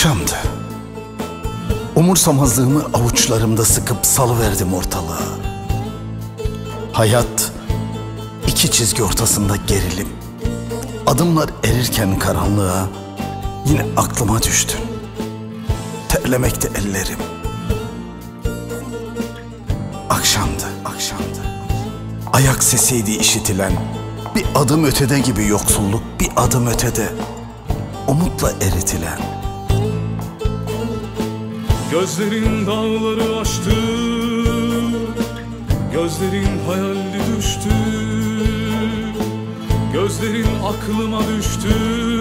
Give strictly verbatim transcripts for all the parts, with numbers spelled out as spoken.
Akşamdı. Umursamazlığımı avuçlarımda sıkıp salıverdim ortalığa. Hayat iki çizgi ortasında gerilim. Adımlar erirken karanlığa yine aklıma düştün. Terlemekte ellerim. Akşamdı, akşamdı. Ayak sesiydi işitilen. Bir adım ötede gibi yoksulluk, bir adım ötede umutla eritilen. Gözlerin dağları aştı, gözlerin hayalli düştü, gözlerin aklıma düştü,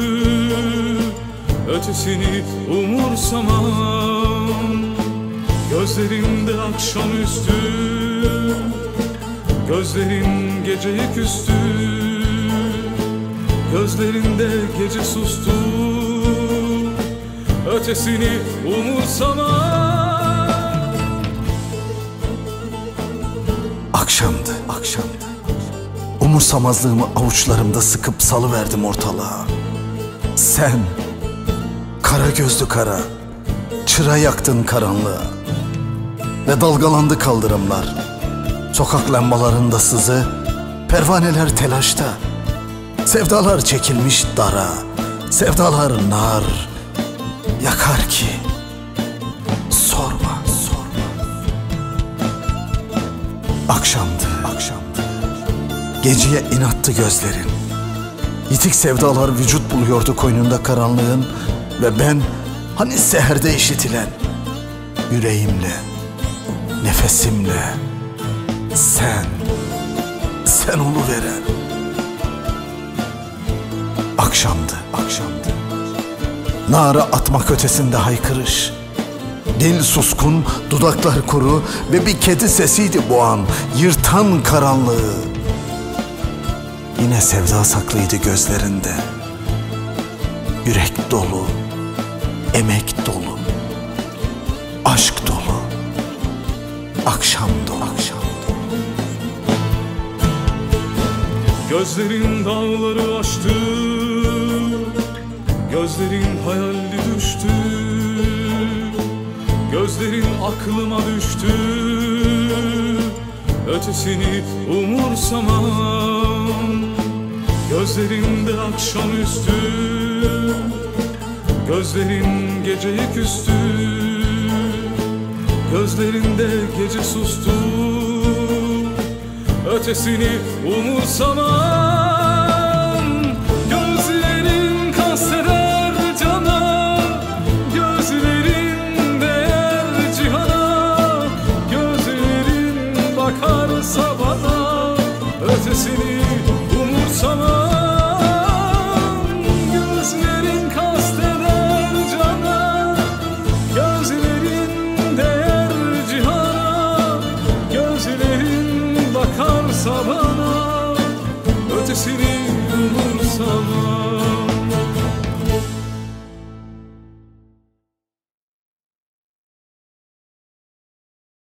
ötesini umursamam. Gözlerinde akşamüstü, gözlerin geceye küstü, gözlerinde gece sustu, ötesini umursamam. Akşamdı, akşamdı. Umursamazlığımı avuçlarımda sıkıp salıverdim ortalığa. Sen, kara gözlü kara, çıra yaktın karanlığa. Ve dalgalandı kaldırımlar. Sokak lambalarında sızı, pervaneler telaşta. Sevdalar çekilmiş dara, sevdalar nar yakar ki sorma, sorma. Akşamdı, akşamdı. Geceye inattı gözlerin. Yitik sevdalar vücut buluyordu koynunda karanlığın. Ve ben hani seherde işitilen yüreğimle, nefesimle sen, sen oluveren. Akşamdı, akşamdı. Nara atmak ötesinde haykırış. Dil suskun, dudaklar kuru ve bir kedi sesiydi bu an, yırtan karanlığı. Yine sevda saklıydı gözlerinde. Yürek dolu, emek dolu, aşk dolu. Akşamdı, akşamdı. Gözlerin dağları aştı, gözlerin hayalli düştü, gözlerin aklıma düştü, ötesini umursamam. Gözlerinde akşamüstü, gözlerin geceye küstü, gözlerinde gece sustu, ötesini umursamam. Gözlerin kasteder cana, gözlerin değer cihana, gözlerin bakarsa bana, ötesini umursamam. Gözlerin kasteder cana, gözlerin değer cihana, gözlerin bakarsa bana, ötesini umursamam.